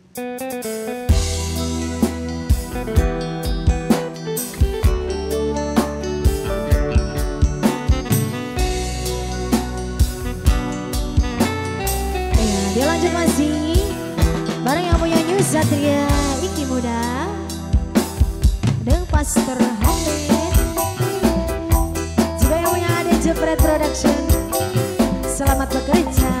Dia lanjut masih bareng yang punya New Satria Iki Muda dengan Pastor Hamid, juga yang punya Ade Jepret Production. Selamat bekerja.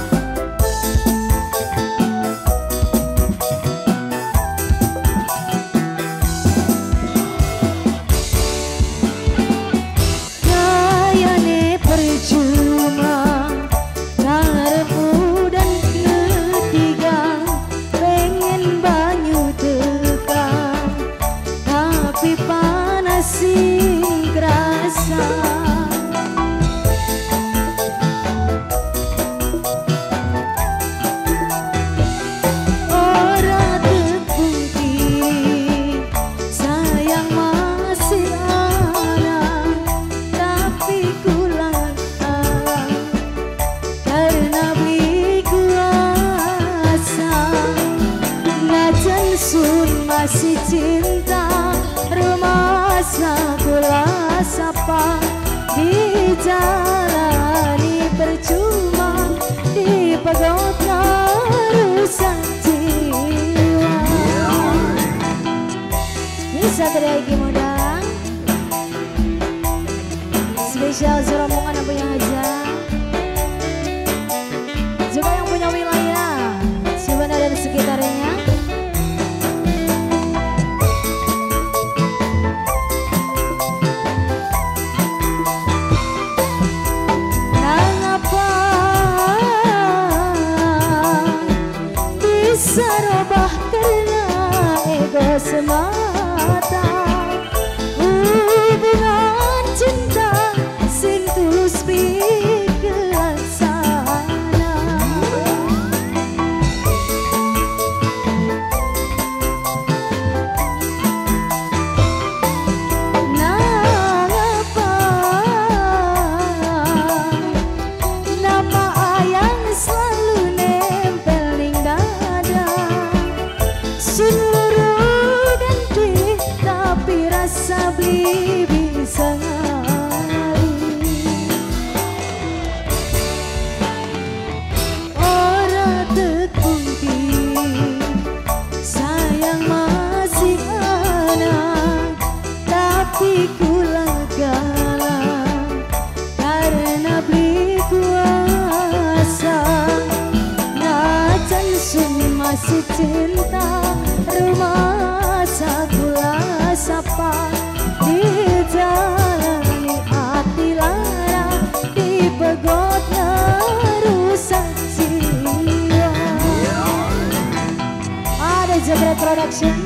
Kayane percuma masih cinta rumah sakula sapa dijalani percuma dipegot rusak jiwa. Bisa teriaki muda spesial serombongan yang punya hajat, juga yang punya wilayah Cibana dan sekitarnya. Sarobah karena ego semata, hubungan cinta sing tulus pikiran sana. Nang apa nama ayang selalu nempel ning dada, seluruh ganti tapi rasa beli bisa ngali. Ora tekunti sayang masih anak, tapi kula galak karena beli kuasa. Najan sun masih cinta rumah sakula sapa dijalani hati lara dipegot rusak jiwa. Ada Jepret Production.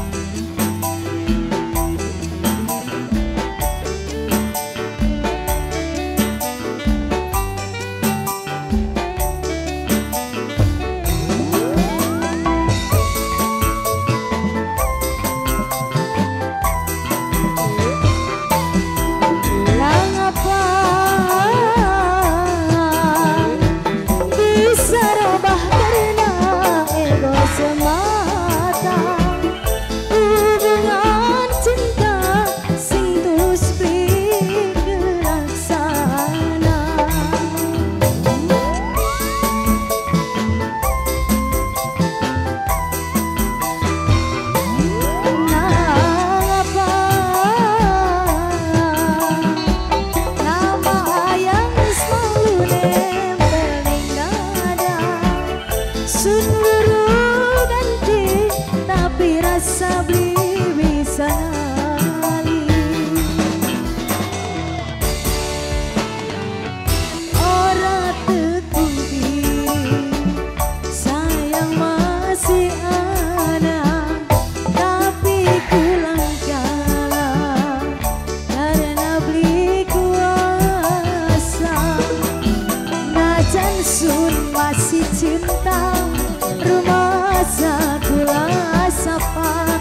Masih cinta rumah sakula sapa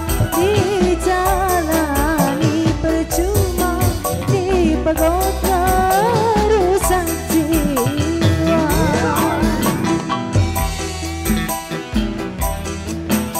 dijalani percuma dipegot rusak jiwa.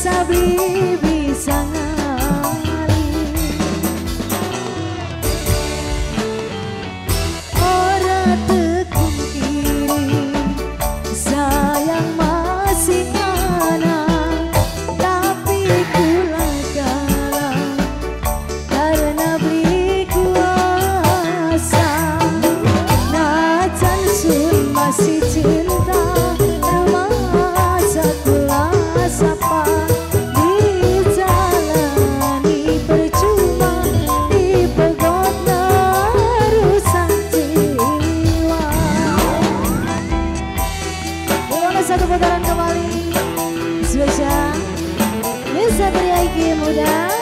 sabli bisa ngalih. Ora tekun kiri sayang masih ana, tapi kula kalah karena beli kuasa. Najan sun masih cinta remaja kula sapa, dijalani percuma dipegot rusak jiwa. Boleh satu putaran kembali spesial Desa Teriaki Muda.